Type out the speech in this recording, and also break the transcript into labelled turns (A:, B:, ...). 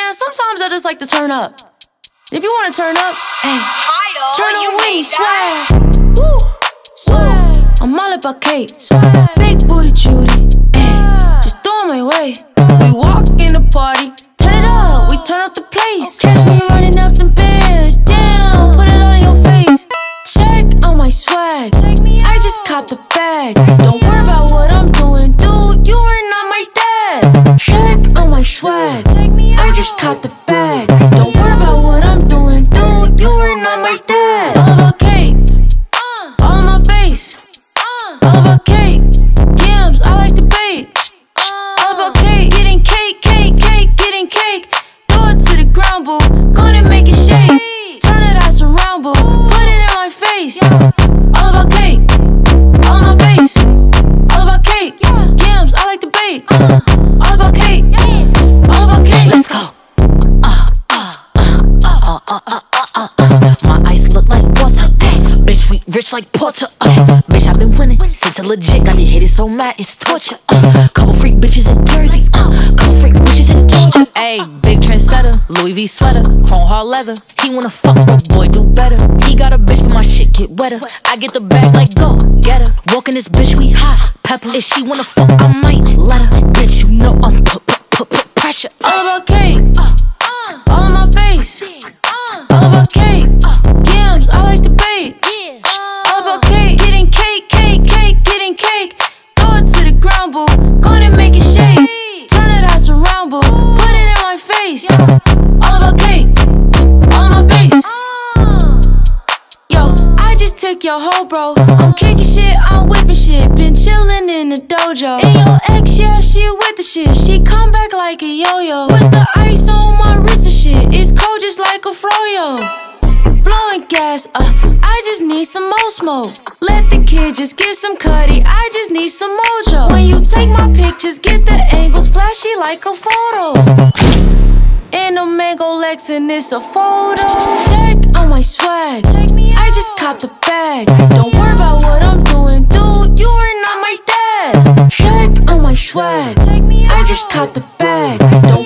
A: Man, sometimes I just like to turn up. If you wanna turn up, hey, turn on wing, swag. Woo, swag. I'm all about cake, swag. Big booty Judy, hey, just throw my way. We walk in the party, turn it up, we turn up the place. Catch me running up them bands, down, put it on your face. Check on my swag, I just copped the bag. Don't worry about what I'm doing, dude, you are not my dad. Check on my swag, I just copped the bag. Don't worry about what I'm doing, dude, you are not my dad. All about cake, all in my face. All about cake, yams, I like to bake. All about cake, getting cake, cake, cake, getting cake. Throw it to the ground, boo, gonna make it shake. Turn that ass around, boo, put it in my face. All about cake, all in my face. All about cake, yams, I like to bake. All about cake, all about cake. Let's go. My eyes look like water, bitch, we rich like Porter. Bitch, I been winning since I legit got the haters so mad it's torture. Couple freak bitches in Jersey, couple freak bitches in Georgia. Ayy, big trendsetter, Louis V sweater, chrome hard leather. He wanna fuck, but boy do better. He got a bitch, but my shit get wetter. I get the bag like go get her. Walking this bitch, we hot pepper. If she wanna fuck, I might let her. Bitch, you know I'm put pressure. All about cake, all in my face. All about cake, yams, I like to bake. All about cake, getting cake, cake, cake, getting cake. Throw it to the ground, boo, gonna make it shake. Turn that ass around, boo, put it in my face. All about cake, all in my face. Yo, I just took your hoe, bro. I'm kicking shit, I'm whipping shit. Been chillin' in the dojo. And your ex, yeah, she with the shit. She come back like a yo-yo. With the ice on my wrist and shit. It's cold just like a froyo. Blowing gas, I just need some more smoke. Let the kid just get some cutty, I just need some mojo. When you take my pictures, get the angles flashy like a photo. In a mango Lex and it's a photo. Check on my swag, I just copped the bag. Don't worry about what I'm doing, dude, you are not my dad. Check on my swag, I just copped the bag.